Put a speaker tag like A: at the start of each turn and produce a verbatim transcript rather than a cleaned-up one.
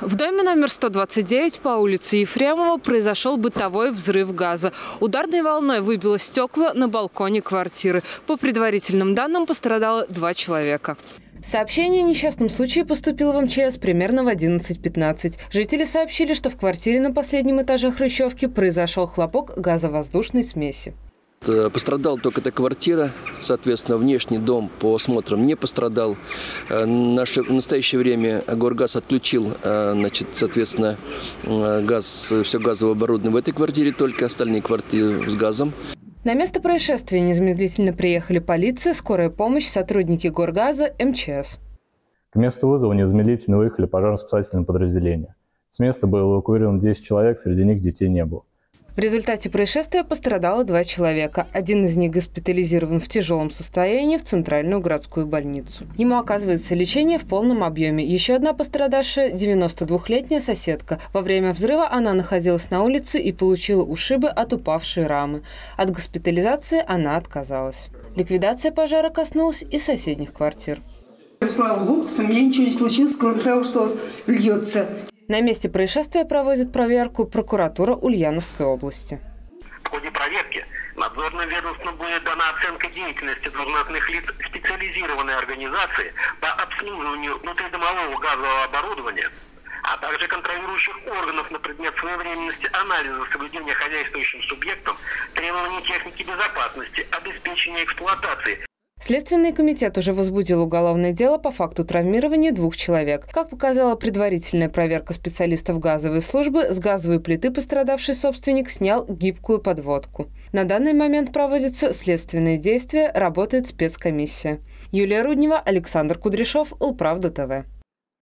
A: В доме номер сто двадцать девять по улице Ефремова произошел бытовой взрыв газа. Ударной волной выбило стекла на балконе квартиры. По предварительным данным, пострадало два человека. Сообщение о несчастном случае поступило в эм че эс примерно в одиннадцать пятнадцать. Жители сообщили, что в квартире на последнем этаже хрущевки произошел хлопок газовоздушной смеси.
B: Пострадала только эта квартира, соответственно, внешний дом по осмотрам не пострадал. В настоящее время Горгаз отключил, значит, соответственно, газ, все газовое оборудование в этой квартире, только остальные квартиры с газом.
A: На место происшествия незамедлительно приехали полиция, скорая помощь, сотрудники Горгаза, эм че эс.
C: К месту вызова незамедлительно выехали пожарно-спасательные подразделения. С места было эвакуировано десять человек, среди них детей не было.
A: В результате происшествия пострадало два человека. Один из них госпитализирован в тяжелом состоянии в Центральную городскую больницу. Ему оказывается лечение в полном объеме. Еще одна пострадавшая – девяносто двухлетняя соседка. Во время взрыва она находилась на улице и получила ушибы от упавшей рамы. От госпитализации она отказалась. Ликвидация пожара коснулась и соседних квартир.
D: Слава Богу, у меня ничего не случилось, кроме того, что льется.
A: На месте происшествия проводит проверку прокуратура Ульяновской области.
E: В ходе проверки надзорным ведомством будет дана оценка деятельности должностных лиц специализированной организации по обслуживанию внутридомового газового оборудования, а также контролирующих органов на предмет своевременности анализа соблюдения хозяйствующим субъектом требований техники безопасности, обеспечения эксплуатации.
A: Следственный комитет уже возбудил уголовное дело по факту травмирования двух человек. Как показала предварительная проверка специалистов газовой службы, с газовой плиты пострадавший собственник снял гибкую подводку. На данный момент проводятся следственные действия, работает спецкомиссия. Юлия Руднева, Александр Кудряшов, Улправда ТВ.